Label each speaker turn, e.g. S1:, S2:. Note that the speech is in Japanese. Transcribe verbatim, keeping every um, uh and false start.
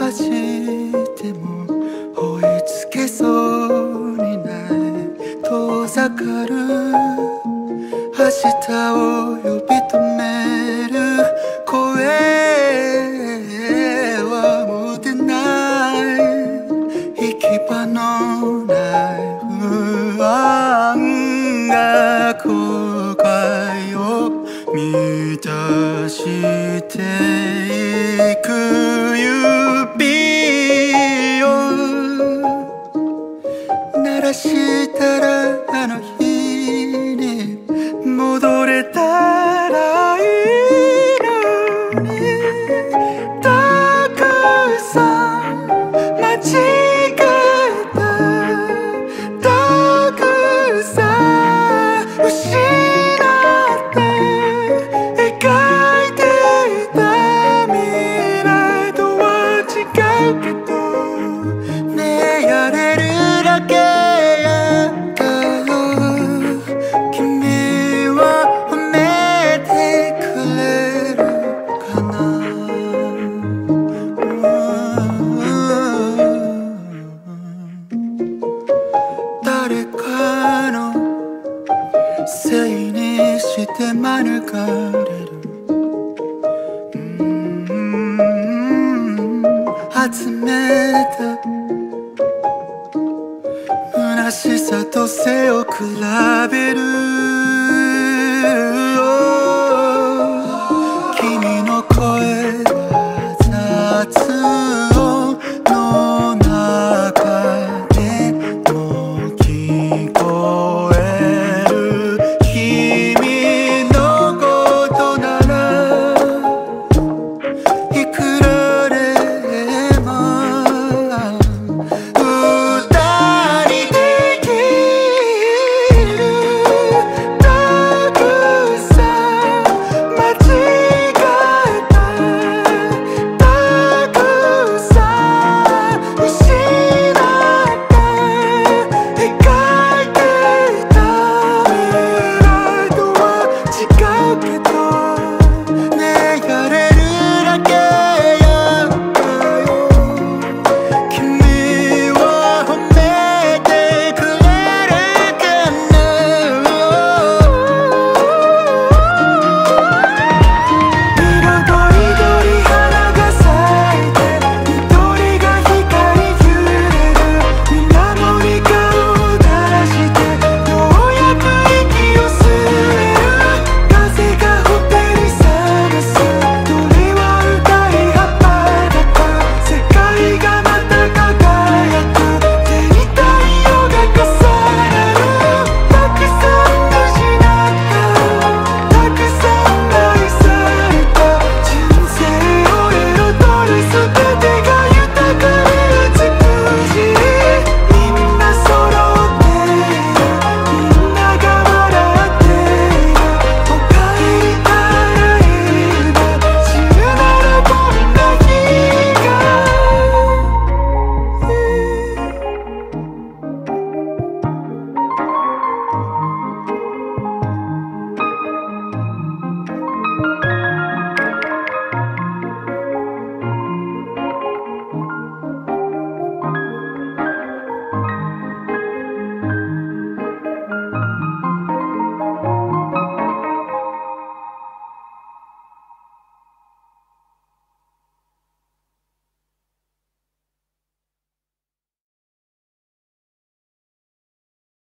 S1: しても追いつけそうにない遠ざかる明日を呼び止める声は持てない行き場のない不安が後悔を満たしていく指を鳴らしたらあの日に戻れたらいいのにたくさん間違えたたくさん失って描いていた未来とは違うけどねえやれるだけやったよ君は褒めてくれるかな誰かのせいにして免れる集めた虚しさと背を比べる